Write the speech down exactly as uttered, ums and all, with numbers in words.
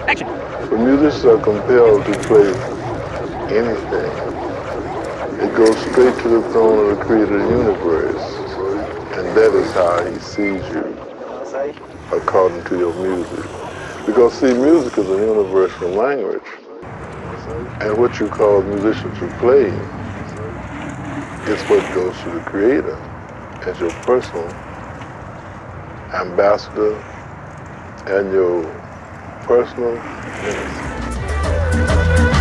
Action. When musicians are compelled to play anything, it goes straight to the throne of the creator of the universe. And that is how he sees you, according to your music. Because see, music is a universal language. And what you call musicians to play is what goes to the creator as your personal ambassador and your personal minister.